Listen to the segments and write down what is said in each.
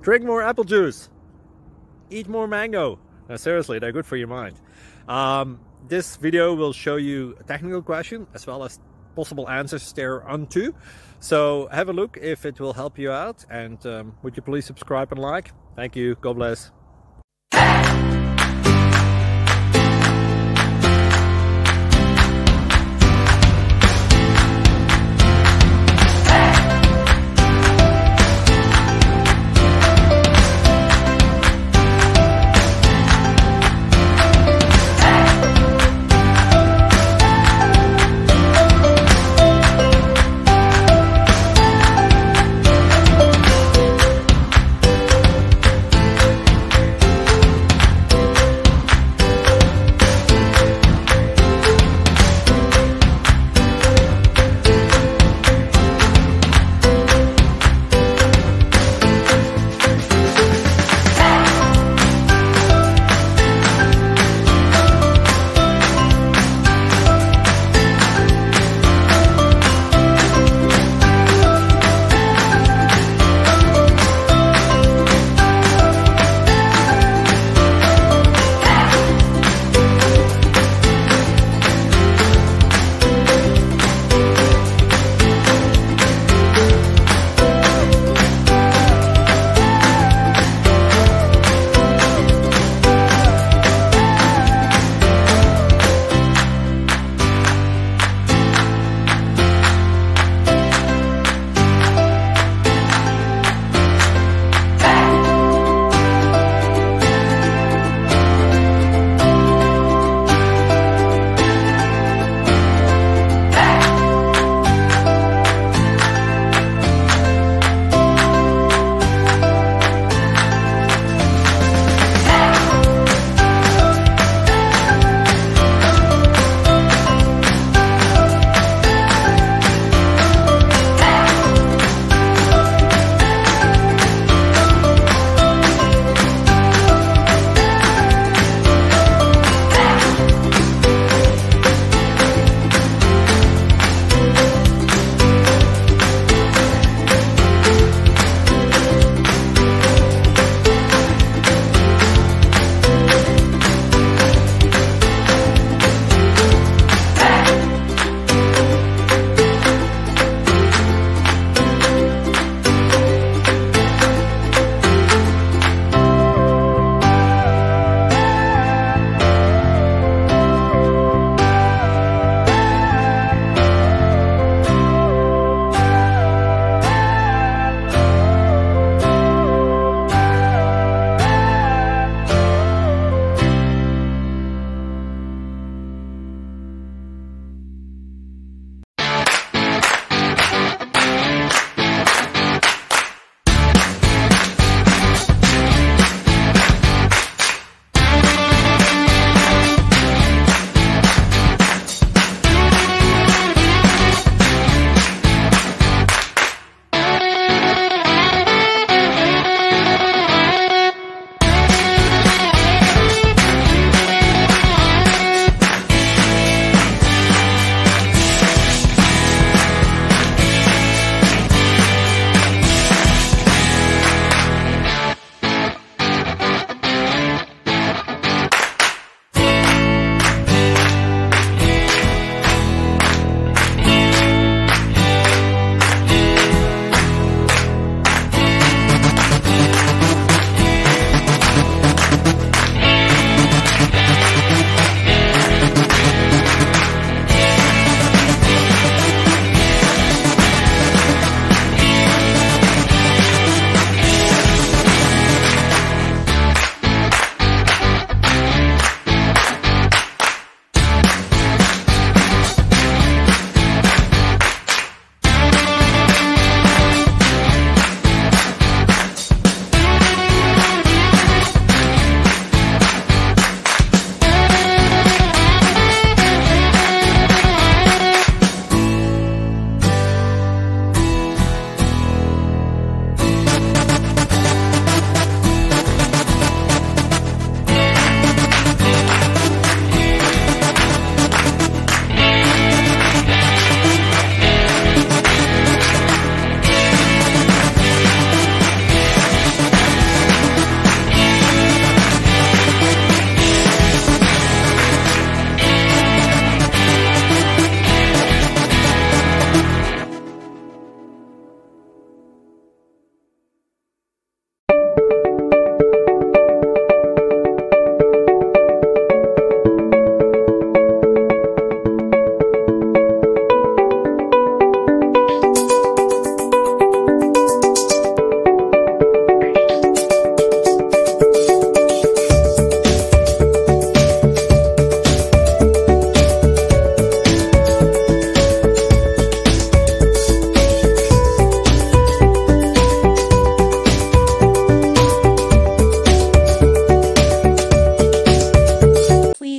Drink more apple juice. Eat more mango. No, seriously, they're good for your mind. This video will show you a technical question as well as possible answers thereunto. So have a look if it will help you out, and would you please subscribe and like? Thank you. God bless.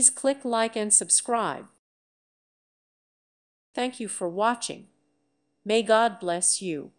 Please click like and subscribe. Thank you for watching. May God bless you.